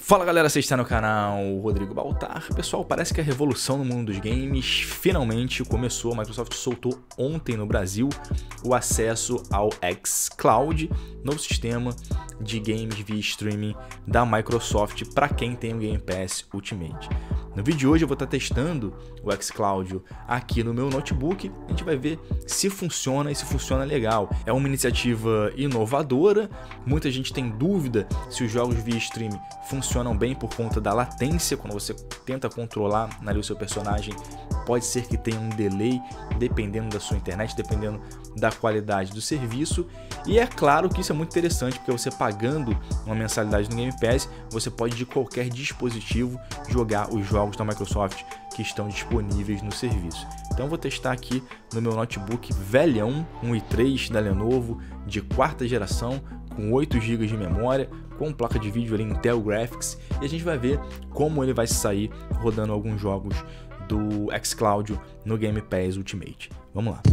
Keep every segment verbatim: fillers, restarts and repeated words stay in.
Fala galera, você está no canal Rodrigo Baltar. Pessoal, parece que a revolução no mundo dos games finalmente começou. A Microsoft soltou ontem no Brasil o acesso ao xCloud, novo sistema de games via streaming da Microsoft para quem tem o Game Pass Ultimate. No vídeo de hoje eu vou estar testando o xCloud aqui no meu notebook. A gente vai ver se funciona e se funciona legal. É uma iniciativa inovadora. Muita gente tem dúvida se os jogos via streaming funcionam bem por conta da latência. Quando você tenta controlar ali o seu personagem, pode ser que tenha um delay dependendo da sua internet, dependendo da qualidade do serviço. E é claro que isso é muito interessante, porque você pagando uma mensalidade no Game Pass, você pode de qualquer dispositivo jogar os jogos da Microsoft que estão disponíveis no serviço. Então eu vou testar aqui no meu notebook velhão, um i três da Lenovo de quarta geração, com oito gigas de memória, com placa de vídeo ali Intel Graphics, e a gente vai ver como ele vai sair rodando alguns jogos do xCloud no Game Pass Ultimate. Vamos lá.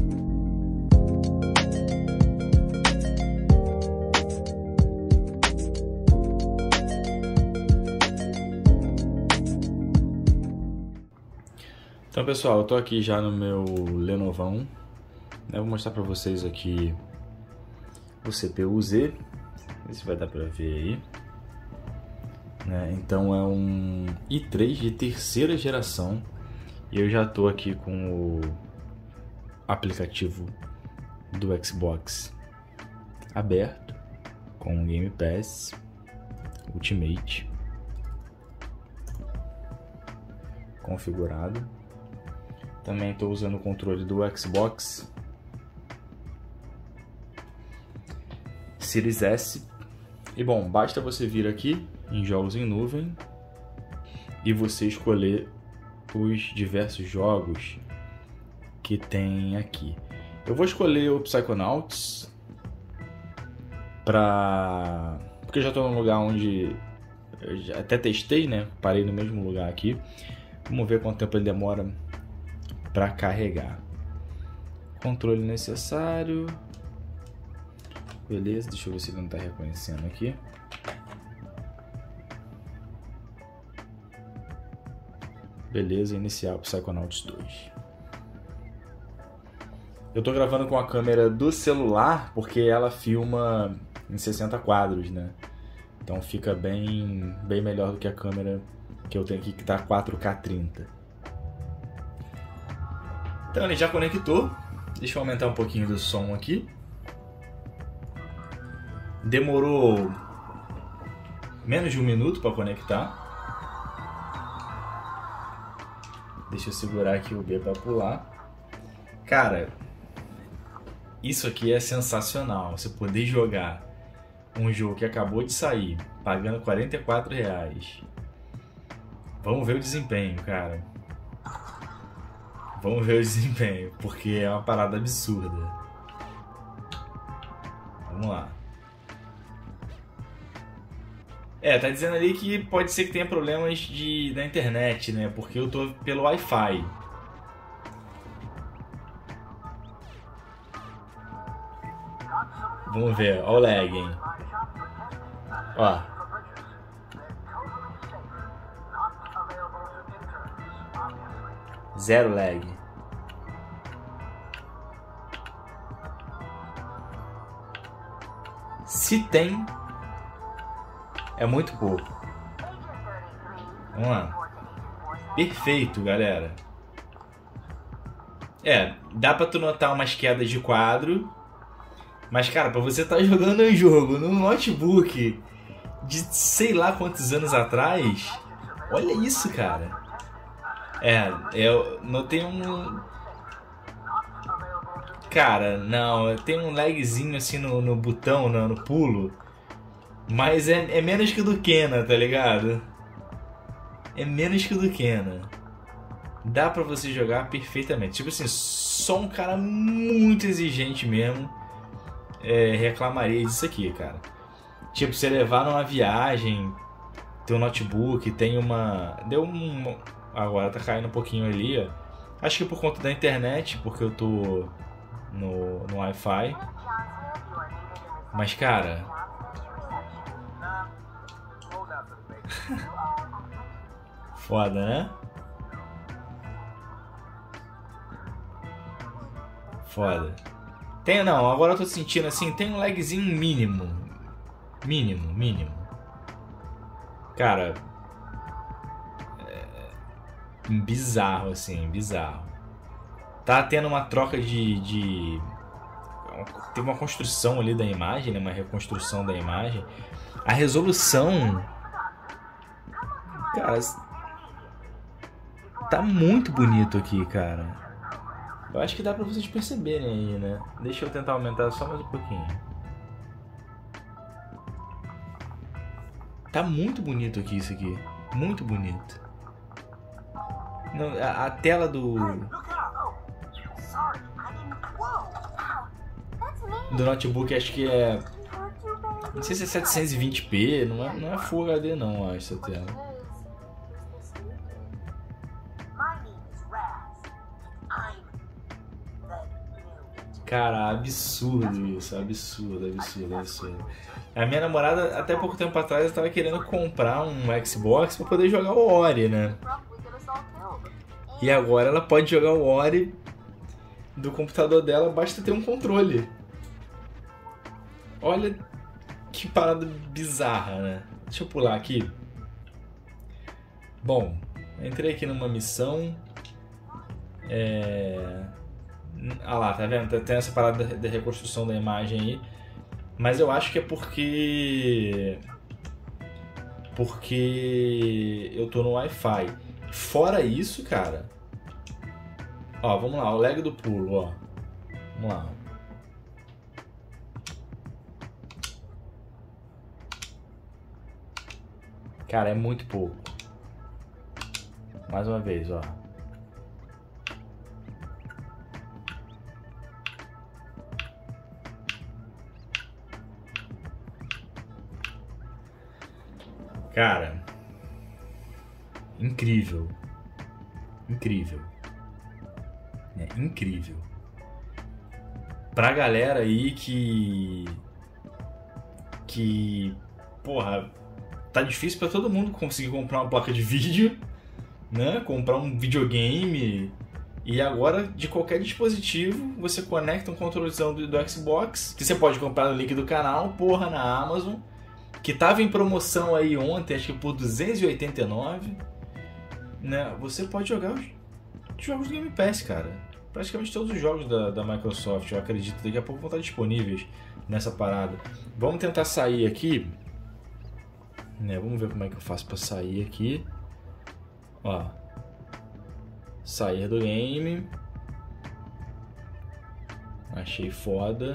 Então pessoal, eu tô aqui já no meu Lenovão, eu vou mostrar para vocês aqui o C P U Z, ver se vai dar para ver aí, né? Então é um i três de terceira geração e eu já tô aqui com o aplicativo do Xbox aberto com o Game Pass Ultimate configurado. Também estou usando o controle do Xbox Series S. E bom, basta você vir aqui em jogos em nuvem e você escolher os diversos jogos que tem aqui. Eu vou escolher o Psychonauts pra... porque eu já estou num lugar onde eu já até testei, né? Parei no mesmo lugar aqui. Vamos ver quanto tempo ele demora para carregar. Controle necessário. Beleza, deixa eu ver se ele não está reconhecendo aqui. Beleza, iniciar o Psychonauts dois. Eu estou gravando com a câmera do celular porque ela filma em sessenta quadros, né? Então fica bem, bem melhor do que a câmera que eu tenho aqui, que está quatro K trinta. Então ele já conectou. Deixa eu aumentar um pouquinho do som aqui. Demorou menos de um minuto para conectar. Deixa eu segurar aqui o B para pular. Cara, isso aqui é sensacional. Você poder jogar um jogo que acabou de sair, pagando quarenta e quatro reais. Vamos ver o desempenho, cara. Vamos ver o desempenho, porque é uma parada absurda. Vamos lá. É, tá dizendo ali que pode ser que tenha problemas de, da internet, né? Porque eu tô pelo Wi-Fi. Vamos ver, ó o lag, hein? Ó. Zero lag. Se tem, é muito pouco. Vamos lá. Perfeito, galera. É, dá pra tu notar umas quedas de quadro. Mas, cara, pra você estar jogando um jogo no notebook de sei lá quantos anos atrás, olha isso, cara. É, eu notei um... Cara, não, tem um lagzinho assim no, no botão, no, no pulo. Mas é, é menos que o do Kena, tá ligado? É menos que o do Kena. Dá pra você jogar perfeitamente. Tipo assim, só um cara muito exigente mesmo é, reclamaria disso aqui, cara. Tipo, você levar numa viagem, teu notebook, tem uma... Deu um... Agora tá caindo um pouquinho ali, ó. Acho que por conta da internet, porque eu tô no, no Wi-Fi. Mas, cara, Foda, né? Foda. Tem, não, agora eu tô sentindo assim, tem um lagzinho mínimo. Mínimo, mínimo. Cara, é bizarro assim, bizarro. Tá tendo uma troca de, de... Tem uma construção ali da imagem, né? Uma reconstrução da imagem. A resolução... Cara, tá muito bonito aqui, cara. Eu acho que dá pra vocês perceberem aí, né? Deixa eu tentar aumentar só mais um pouquinho. Tá muito bonito aqui isso aqui. Muito bonito. Não, a, a tela do... Do notebook acho que é... Não sei se é setecentos e vinte p, não é, não é Full H D não, acho, essa tela. Cara, absurdo isso, absurdo, absurdo, absurdo. A minha namorada, até pouco tempo atrás, estava querendo comprar um Xbox para poder jogar o Ori, né? E agora ela pode jogar o Ori do computador dela, basta ter um controle. Olha que parada bizarra, né? Deixa eu pular aqui. Bom, entrei aqui numa missão. É... Ah lá, tá vendo? Tem essa parada da reconstrução da imagem aí. Mas eu acho que é porque... Porque eu tô no Wi-Fi. Fora isso, cara... Ó, vamos lá, o lag do pulo, ó. Vamos lá. Cara, é muito pouco. Mais uma vez, ó. Cara, incrível, incrível, é incrível. Pra galera aí que, que, porra, tá difícil pra todo mundo conseguir comprar uma placa de vídeo, né? Comprar um videogame. E agora, de qualquer dispositivo, você conecta um controlezão do, do Xbox, que você pode comprar no link do canal, porra, na Amazon. Que tava em promoção aí ontem, acho que por duzentos e oitenta e nove, né? Você pode jogar os jogos do Game Pass, cara. Praticamente todos os jogos da, da Microsoft, eu acredito, daqui a pouco vão estar disponíveis nessa parada. Vamos tentar sair aqui, né? Vamos ver como é que eu faço para sair aqui. Ó, sair do game. Achei foda.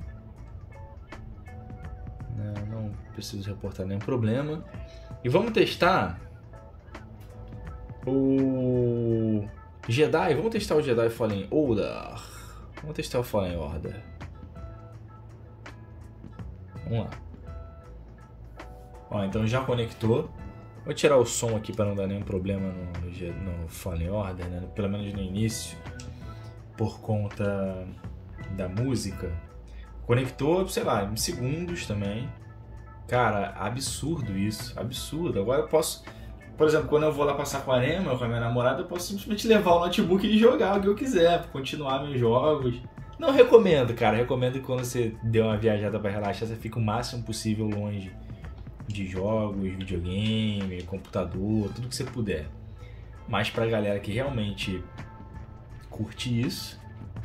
Não, não preciso reportar nenhum problema. E vamos testar o Jedi. Vamos testar o Jedi Fallen Order. Vamos testar o Fallen Order. Vamos lá. Ó, então já conectou. Vou tirar o som aqui para não dar nenhum problema no, no Fallen Order, né? Pelo menos no início, por conta da música. Conectou, sei lá, em segundos também. Cara, absurdo isso, absurdo. Agora eu posso, por exemplo, quando eu vou lá passar com a Arema, com a minha namorada, eu posso simplesmente levar o notebook e jogar o que eu quiser, continuar meus jogos. Não recomendo, cara. Recomendo que quando você dê uma viajada para relaxar, você fique o máximo possível longe de jogos, videogame, computador, tudo que você puder. Mas pra galera que realmente curte isso,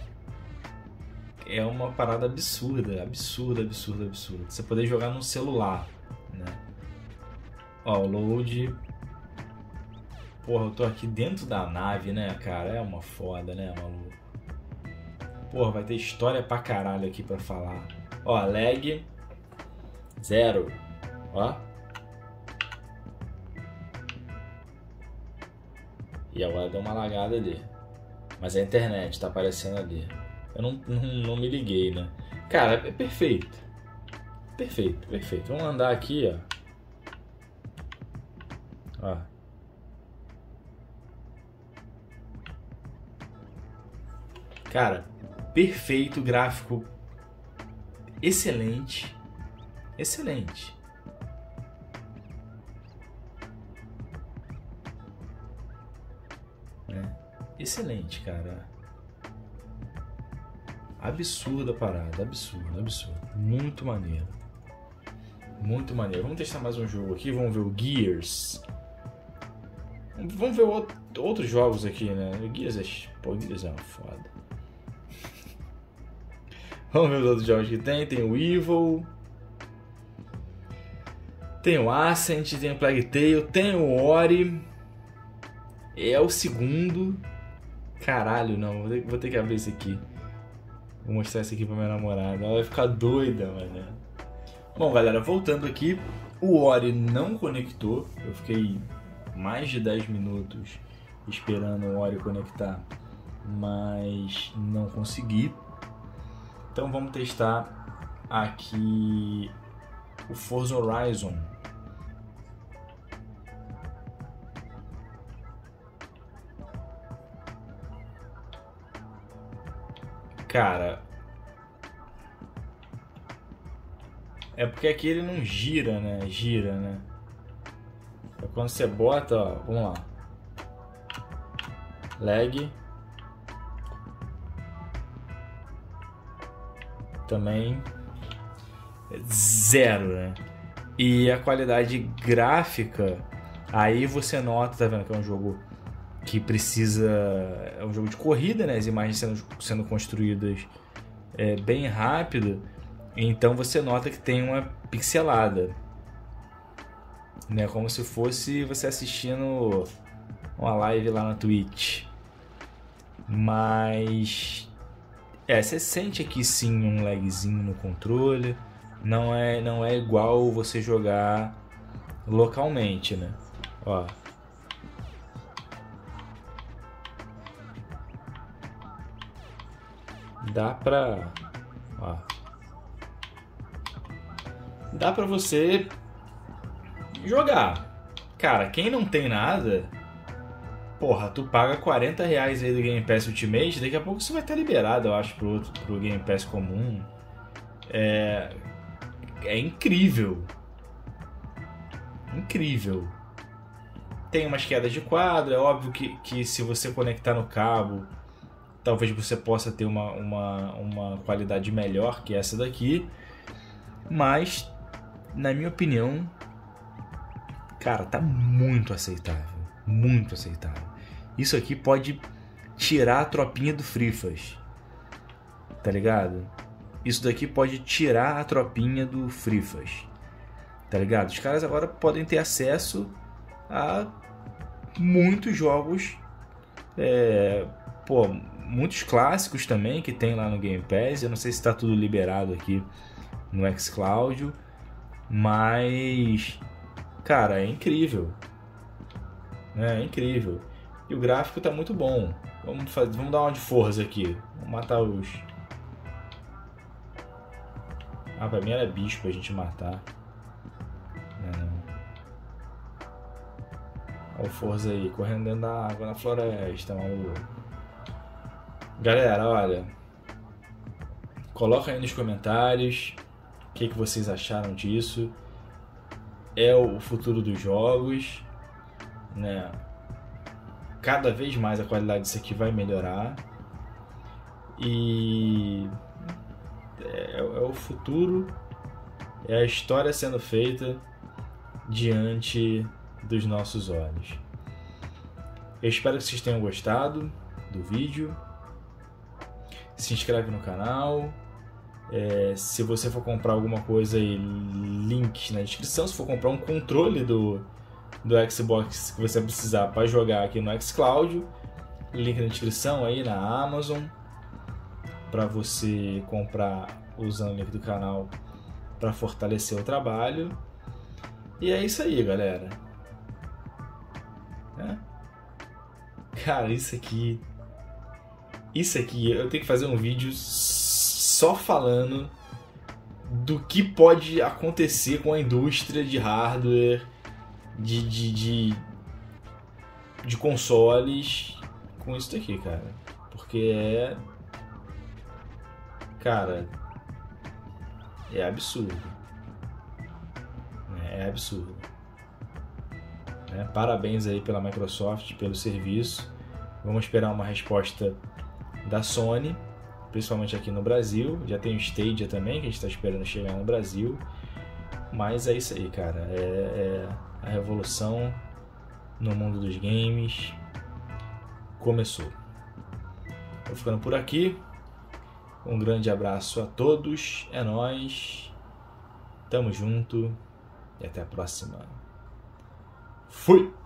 é uma parada absurda, absurda, absurda, absurda. Você poder jogar no celular, né? Ó, o load... Porra, eu tô aqui dentro da nave, né, cara? É uma foda, né, maluco? Porra, vai ter história pra caralho aqui pra falar. Ó, lag... Zero. Ó. E agora deu uma lagada ali. Mas a internet tá aparecendo ali. Eu não, não, não me liguei, né? Cara, é perfeito. Perfeito, perfeito. Vamos andar aqui, ó. Ó. Cara, perfeito, gráfico excelente. Excelente. excelente, cara. Absurda a parada, absurdo, absurdo. Muito maneiro. Muito maneiro. Vamos testar mais um jogo aqui, vamos ver o Gears. Vamos ver outro, outros jogos aqui, né? O Gears é... Pô, o Gears é uma foda. Vamos ver os outros jogos que tem. Tem o Evil. Tem o Ascent, tem o Plague Tale, tem o Ori. É o segundo. Caralho, não. Vou ter, vou ter que abrir esse aqui. Vou mostrar esse aqui pra minha namorada. Ela vai ficar doida, mano. Bom, galera, voltando aqui. O Ori não conectou. Eu fiquei mais de dez minutos esperando o Ori conectar, mas não consegui. Então vamos testar aqui o Forza Horizon. Cara, é porque aqui ele não gira, né? Gira, né? É quando você bota, ó, vamos lá. Lag. Também zero, né? E a qualidade gráfica, aí você nota, tá vendo que é um jogo que precisa, é um jogo de corrida, né? As imagens sendo, sendo construídas é, bem rápido, então você nota que tem uma pixelada, né? Como se fosse você assistindo uma live lá na Twitch. Mas é, você sente aqui sim um lagzinho no controle. Não é, não é igual você jogar localmente, né? Ó. Dá pra... Ó. Dá pra você jogar. Cara, quem não tem nada... Porra, tu paga quarenta reais aí do Game Pass Ultimate, daqui a pouco você vai estar liberado, eu acho, pro, outro, pro Game Pass comum. É... É incrível. Incrível. Tem umas quedas de quadro, é óbvio que, que se você conectar no cabo, talvez você possa ter uma, uma, uma qualidade melhor que essa daqui. Mas, na minha opinião, cara, tá muito aceitável. Muito aceitável. Isso aqui pode tirar a tropinha do Frifas. Tá ligado? Isso daqui pode tirar a tropinha do Frifas. Tá ligado? Os caras agora podem ter acesso a muitos jogos. É, pô, muitos clássicos também que tem lá no Game Pass. Eu não sei se tá tudo liberado aqui no xCloud. Mas, cara, é incrível. É incrível. E o gráfico tá muito bom. Vamos, fazer, vamos dar uma de Forza aqui. Vamos matar os... Ah, pra mim era bicho pra gente matar. Não, não. Olha o Forza aí, correndo dentro da água na floresta, maluco. Galera, olha. Coloca aí nos comentários o que, que vocês acharam disso. É o futuro dos jogos, né? Cada vez mais a qualidade disso aqui vai melhorar. E é, é o futuro, é a história sendo feita diante dos nossos olhos. Eu espero que vocês tenham gostado do vídeo. Se inscreve no canal. É, se você for comprar alguma coisa aí, links na descrição. Se for comprar um controle do, do Xbox que você precisar para jogar aqui no xCloud, link na descrição aí na Amazon para você comprar usando o link do canal para fortalecer o trabalho. E é isso aí, galera. É? Cara, isso aqui isso aqui eu tenho que fazer um vídeo só falando do que pode acontecer com a indústria de hardware, de, de, de, de consoles com isso daqui, cara. Porque é... Cara, é absurdo. É absurdo. É, parabéns aí pela Microsoft, pelo serviço. Vamos esperar uma resposta da Sony, principalmente aqui no Brasil. Já tem o Stadia também, que a gente está esperando chegar no Brasil. Mas é isso aí, cara. É, é a revolução no mundo dos games começou. Vou ficando por aqui. Um grande abraço a todos. É nóis. Tamo junto. E até a próxima. Fui!